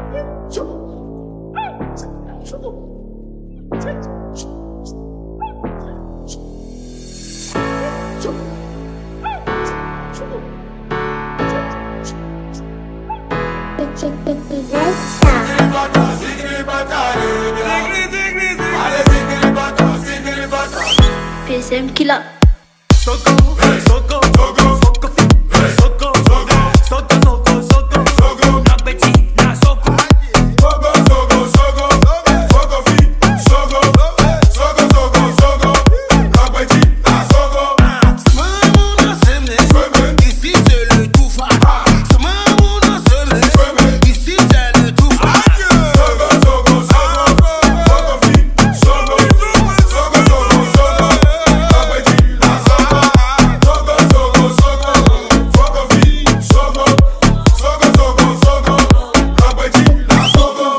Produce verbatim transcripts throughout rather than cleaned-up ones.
P S M Killa. Soko, soko, soko, soko, soko, soko, soko, soko, soko, na beti, na soko. Soko, soko, soko, soko, fi, soko, soko, soko, soko, na beti, na soko. Smamouna seme, ici c'est le tout fa. Smamouna seme, ici c'est le tout fa. Soko, soko, soko, soko, fi, soko, soko, soko, soko, na beti, na soko. Soko, soko, soko, soko, fi, soko, soko, soko, soko, na beti, na soko.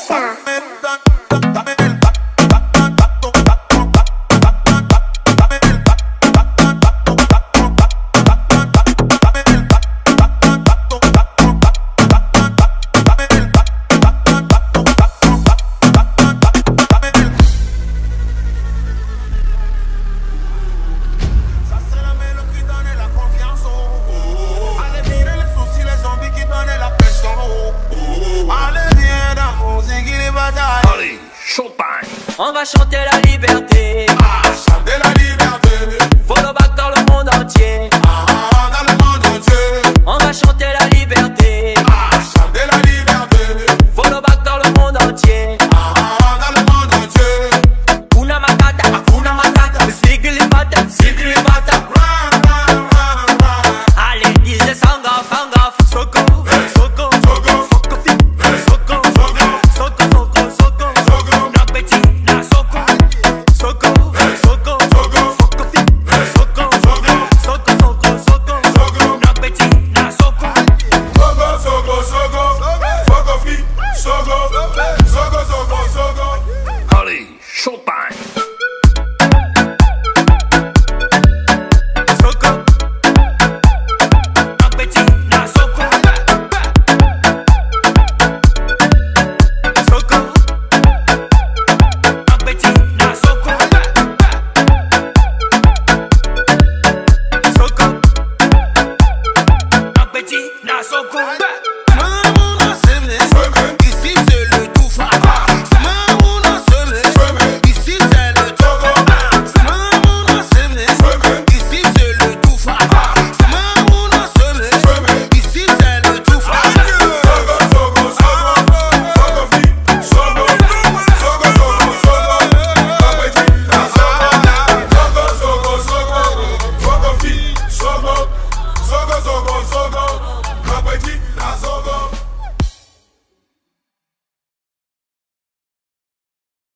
Ça c'est la mélodie qui donne la confiance. Oh, oh. Allez virer les soucis, les zombies qui donnent la pression. Oh, oh. Allez viens dans la musique et les batailles. Allez, showtime. On va chanter la liberté. Ah, chanter la liberté. Follow back dans le monde entier. Ah, dans le monde entier. On va chanter la